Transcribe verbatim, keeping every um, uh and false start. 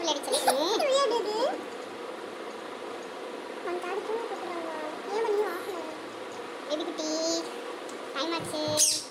விளையாடி சொல்லி விளையாடுது நான் காடி தூங்க போட்டுறாங்க ஏன் பண்ணி ஆஃப் பேபி குட்டி டைம் ஆச்சு